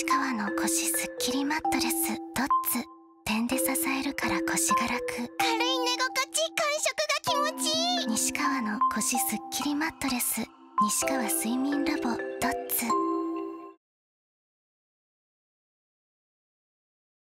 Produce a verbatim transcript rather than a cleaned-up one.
西川の腰スッキリマットレスドッツ。点で支えるから腰が楽。軽い寝心地、感触が気持ちいい。西川の腰スッキリマットレス西川睡眠ラボ。